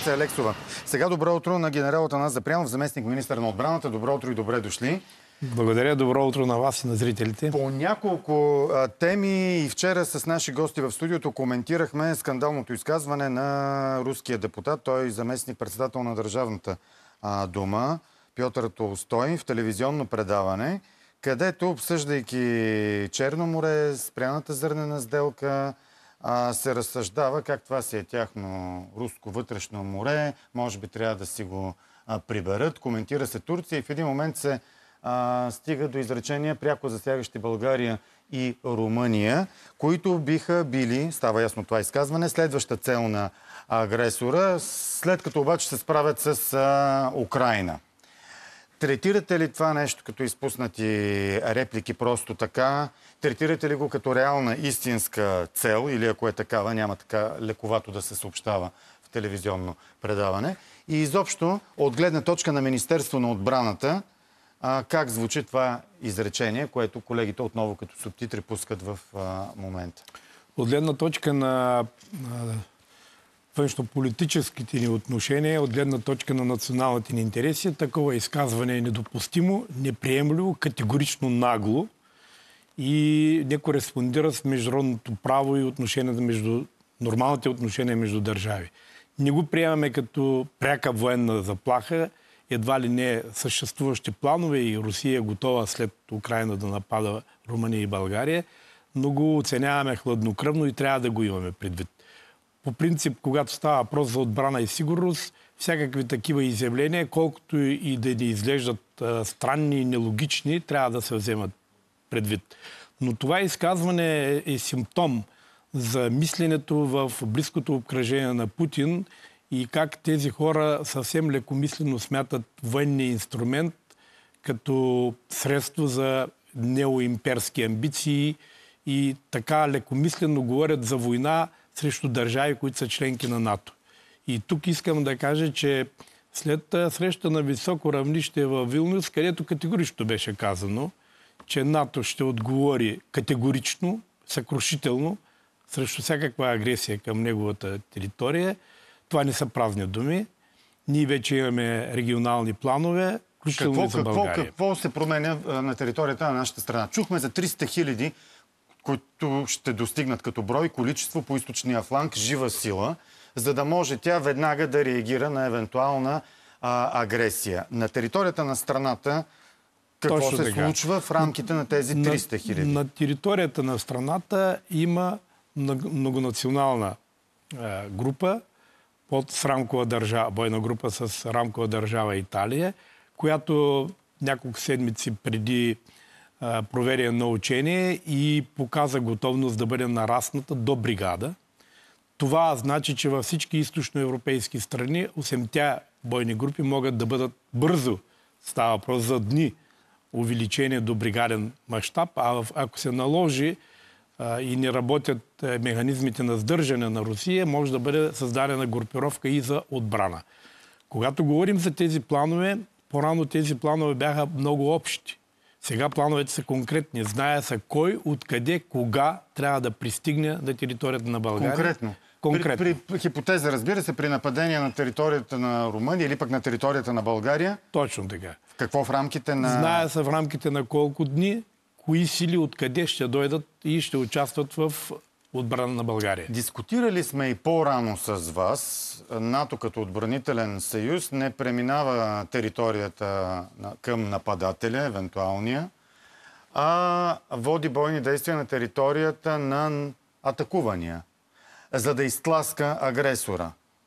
Ралица Алексова. Сега добро утро на генерал Атанас Запрянов, заместник министър на отбраната. Добро утро и добре дошли. Благодаря. Добро утро на вас и на зрителите. По няколко теми и вчера с наши гости в студиото коментирахме скандалното изказване на руския депутат. Той е заместник председател на Държавната дума, Пьотър Толстой, в телевизионно предаване, където, обсъждайки Черно море, спряната зърнена сделка, се разсъждава как това си е тяхно руско вътрешно море, може би трябва да си го приберат. Коментира се Турция и в един момент се стига до изречения, пряко засягащи България и Румъния, които биха били, става ясно това изказване, следваща цел на агресора, след като обаче се справят с Украйна. Третирате ли това нещо като изпуснати реплики просто така? Третирате ли го като реална истинска цел или ако е такава, няма така лековато да се съобщава в телевизионно предаване? И изобщо, от гледна точка на Министерство на отбраната, как звучи това изречение, което колегите отново като субтитри пускат в момента? От гледна точка на външнополитическите ни отношения, от гледна точка на националните ни интереси, такова изказване е недопустимо, неприемливо, категорично нагло и не кореспондира с международното право и нормалните отношения между държави. Не го приемаме като пряка военна заплаха, едва ли не съществуващи планове и Русия е готова след Украйна да напада Румъния и България, но го оценяваме хладнокръвно и трябва да го имаме предвид. По принцип, когато става въпрос за отбрана и сигурност, всякакви такива изявления, колкото и да ни изглеждат странни и нелогични, трябва да се вземат предвид. Но това изказване е симптом за мисленето в близкото обкръжение на Путин и как тези хора съвсем лекомислено смятат военния инструмент като средство за неоимперски амбиции и така лекомислено говорят за война срещу държави, които са членки на НАТО. И тук искам да кажа, че след среща на високо равнище в Вилнюс, където категорично беше казано, че НАТО ще отговори категорично, съкрушително срещу всякаква агресия към неговата територия, това не са празни думи. Ние вече имаме регионални планове, включително за България. Какво се променя на територията на нашата страна? Чухме за 300 хиляди, които ще достигнат като брой, количество по източния фланг, жива сила, за да може тя веднага да реагира на евентуална агресия. На територията на страната какво се случва в рамките на тези 300 хиляди? На територията на страната има многонационална група, с рамкова държава, бойна група с рамкова държава Италия, която няколко седмици преди провери едно учение и показа готовност да бъде нарасната до бригада. Това значи, че във всички източноевропейски страни 8-те бойни групи могат да бъдат бързо, става въпрос за дни, увеличение до бригаден мащаб, а ако се наложи и не работят механизмите на сдържане на Русия, може да бъде създадена групировка и за отбрана. Когато говорим за тези планове, по-рано тези планове бяха много общи. Сега плановете са конкретни. Зная са кой, откъде, кога трябва да пристигне на територията на България. Конкретно. При хипотеза, разбира се, при нападение на територията на Румъния или пък на територията на България? Точно така. Какво в рамките на... Зная са в рамките на колко дни, кои сили откъде ще дойдат и ще участват в отбрана на България. Дискутирали сме и по-рано с вас. НАТО като отбранителен съюз не преминава територията към нападателя, евентуалния, а води бойни действия на територията на атакувания, за да изтласка агресора.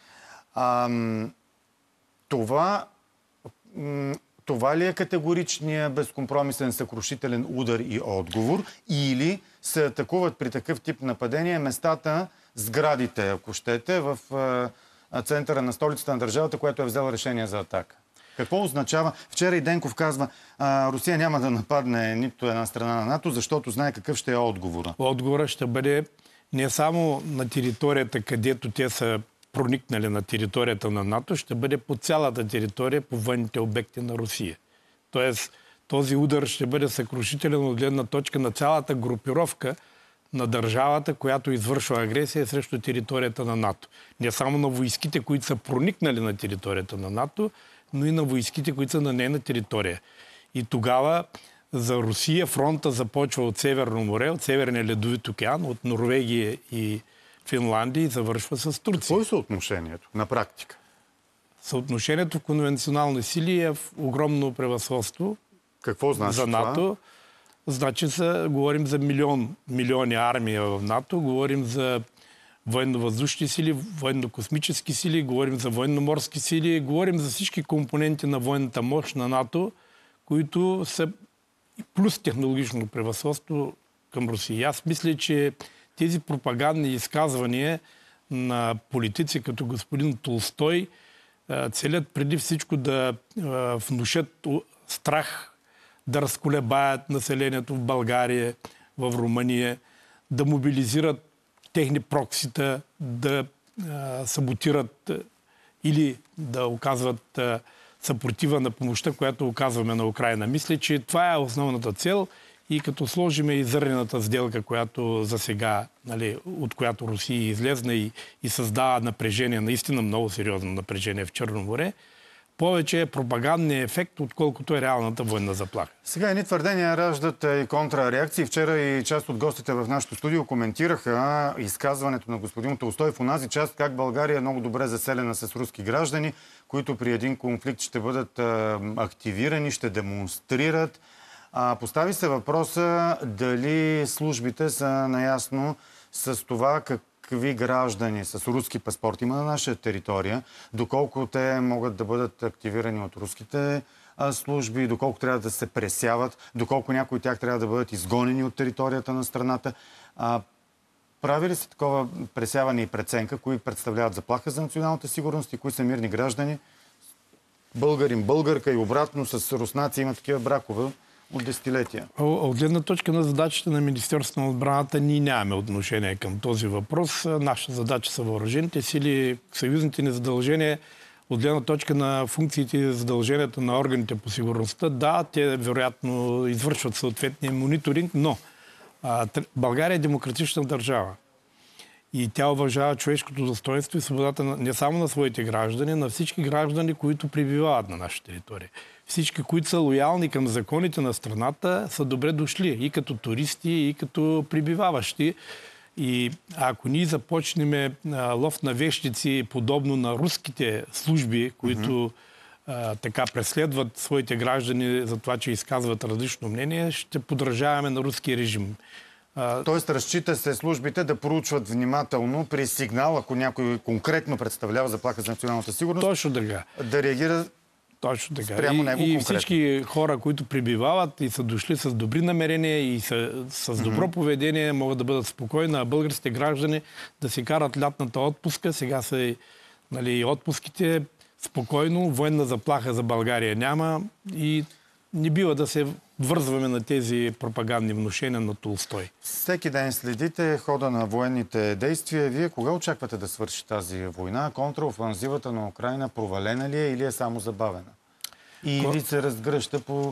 Това ли е категоричният, безкомпромисен, съкрушителен удар и отговор? Или се атакуват при такъв тип нападения местата, сградите, ако щете, в центъра на столицата на държавата, която е взела решение за атака? Какво означава? Вчера и Денков казва, Русия няма да нападне нито една страна на НАТО, защото знае какъв ще е отговора. Отговорът ще бъде не само на територията, където те са проникнали на територията на НАТО, ще бъде по цялата територия, по военните обекти на Русия. Тоест, този удар ще бъде съкрушителен от гледна точка на цялата групировка на държавата, която извършва агресия срещу територията на НАТО. Не само на войските, които са проникнали на територията на НАТО, но и на войските, които са на нейна територия. И тогава за Русия фронта започва от Северно море, от Северния ледовит океан, от Норвегия и Финландия и завършва с Турция. Какво е съотношението на практика? Съотношението в конвенционални сили е в огромно превъзходство. Какво значи за НАТО? това? Значи говорим за милиони армии в НАТО, говорим за военно-въздушни сили, военно-космически сили, говорим за военно-морски сили, говорим за всички компоненти на военната мощ на НАТО, които са плюс технологично превъзходство към Русия. Аз мисля, че тези пропагандни изказвания на политици като господин Толстой целят преди всичко да внушат страх, да разколебаят населението в България, в Румъния, да мобилизират техни проксита, да саботират или да оказват съпротива на помощта, която оказваме на Украйна. Мисля, че това е основната цел и като сложиме и зърнената сделка, която за сега, от която Русия излезна и създава напрежение, наистина много сериозно напрежение в Черно море, повече е пропагандния ефект, отколкото е реалната военна заплаха. Сега едни твърдения раждат и контрареакции. Вчера и част от гостите в нашото студио коментираха изказването на господин Толстой в онази част, как България е много добре заселена с руски граждани, които при един конфликт ще бъдат активирани, ще демонстрират. Постави се въпроса дали службите са наясно с това какви граждани с руски паспорт има на наша територия, доколко те могат да бъдат активирани от руските служби, доколко трябва да се пресяват, доколко някои от тях трябва да бъдат изгонени от територията на страната. Прави ли се такова пресяване и преценка, кои представляват заплаха за националната сигурност и кои са мирни граждани? Българин, българка и обратно с руснаци има такива бракове от десетилетия. От гледна точка на задачите на Министерството на отбраната ние нямаме отношение към този въпрос. Наша задача са въоръжените сили, съюзните ни задължения. От гледна точка на функциите и задълженията на органите по сигурността, да, те вероятно извършват съответния мониторинг, но България е демократична държава. И тя уважава човешкото достоинство и свободата не само на своите граждани, на всички граждани, които пребивават на наша територия. Всички, които са лоялни към законите на страната, са добре дошли и като туристи, и като пребиваващи. И ако ние започнем лов на вещици, подобно на руските служби, които така преследват своите граждани за това, че изказват различно мнение, ще подражаваме на руския режим. Тоест, разчита се службите да проучват внимателно при сигнал, ако някой конкретно представлява заплаха за националната сигурност. Точно така. Да реагира точно така. спрямо него и конкретно. всички хора, които пребивават и са дошли с добри намерения и с добро поведение, могат да бъдат спокойни, а българските граждани да си карат лятната отпуска. Сега са и отпуските спокойно. Военна заплаха за България няма и не бива да се вързваме на тези пропагандни внушения на Толстой. Всеки ден следите хода на военните действия. Вие кога очаквате да свърши тази война? Контраофанзивата на Украйна провалена ли е или е само забавена? Или се разгръща по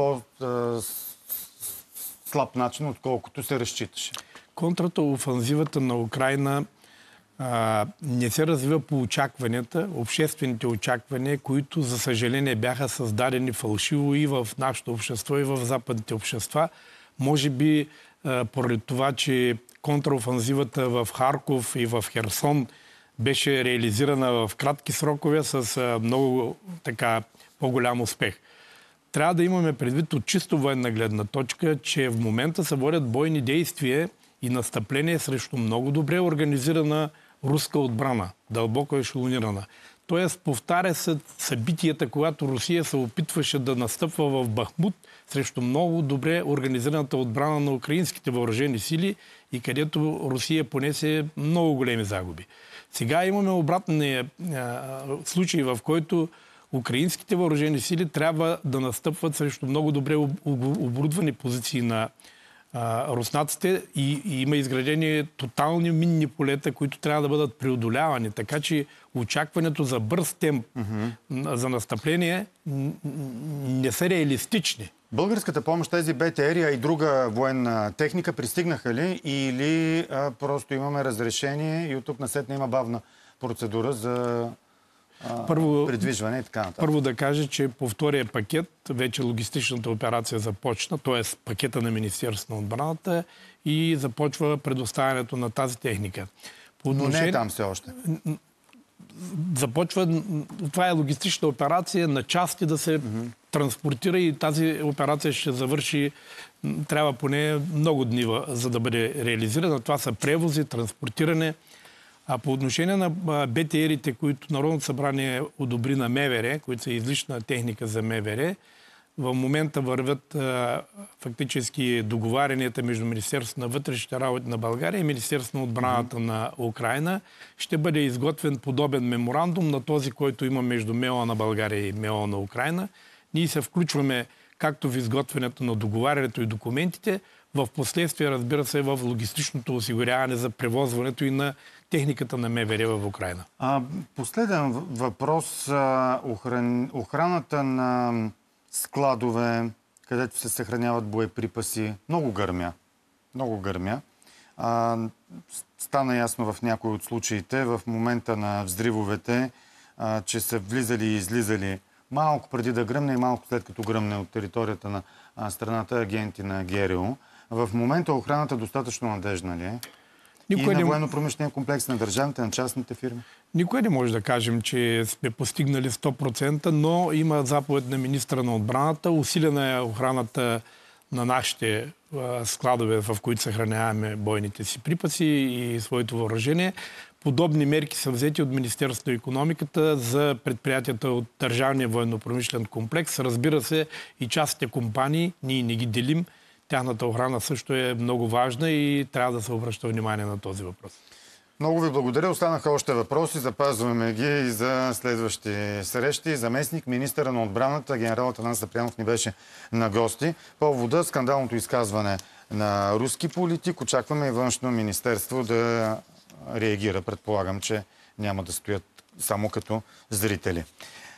слаб начин, отколкото се разчиташе? Контраофанзивата на Украйна не се развива по очакванията, обществените очаквания, които, за съжаление, бяха създадени фалшиво и в нашето общество, и в западните общества. Може би поради това, че контраофанзивата в Харков и в Херсон беше реализирана в кратки срокове с много по-голям успех. Трябва да имаме предвид от чисто военна гледна точка, че в момента се водят бойни действия и настъпление срещу много добре организирана руска отбрана, дълбоко ешелонирана. Тоест, повтаря се събитията, когато Русия се опитваше да настъпва в Бахмут срещу много добре организираната отбрана на украинските въоръжени сили и където Русия понесе много големи загуби. Сега имаме обратния случай, в който украинските въоръжени сили трябва да настъпват срещу много добре оборудвани позиции на руснаците и има изградени тотални минни полета, които трябва да бъдат преодолявани. Така че очакването за бърз темп за настъпление не са реалистични. Българската помощ, тези БТР-и, а и друга военна техника пристигнаха ли или просто имаме разрешение и от тук насетне има бавна процедура за придвижване и така нататък? Първо да кажа, че по втория пакет вече логистичната операция започна, т.е. пакета на Министерството на отбраната и започва предоставянето на тази техника. Но не е там все още. Започва, това е логистична операция, на части да се транспортира и тази операция ще завърши, трябва поне много дни, за да бъде реализирана. Това са превози, транспортиране. А по отношение на БТР-ите, които Народното събрание одобри на МВР, които са излишна техника за МВР, в момента вървят фактически договарянията между Министерството на вътрешните работи на България и Министерството на отбраната на Украйна. Ще бъде изготвен подобен меморандум на този, който има между МЕО на България и МЕО на Украйна. Ние се включваме както в изготвянето на договарянето и документите, в последствие, разбира се, в логистичното осигуряване за превозването и на техниката на МВР в Украйна. Последен въпрос. Охраната на складове, където се съхраняват боеприпаси, много гърмя. Много гърмя. Стана ясно в някои от случаите, в момента на взривовете, че са влизали и излизали малко преди да гръмне и малко след като гръмне от територията на страната агенти на ГРУ. В момента охраната достатъчно надежна ли е? И на военно-промишления комплекс, на държавните, на частните фирми? Никой не може да кажем, че сме постигнали 100%, но има заповед на министра на отбраната. Усилена е охраната на нашите складове, в които съхраняваме бойните си припаси и своето въоръжение. Подобни мерки са взети от Министерството на икономиката за предприятията от Държавния военно-промишлен комплекс. Разбира се, и частните компании, ние не ги делим. Тяхната охрана също е много важна и трябва да се обръща внимание на този въпрос. Много ви благодаря. Останаха още въпроси. Запазваме ги и за следващи срещи. Заместник министъра на отбраната генерал Атанас Запрянов ни беше на гости. Повода скандалното изказване на руски политик. Очакваме и Външно министерство да реагира. Предполагам, че няма да стоят само като зрители.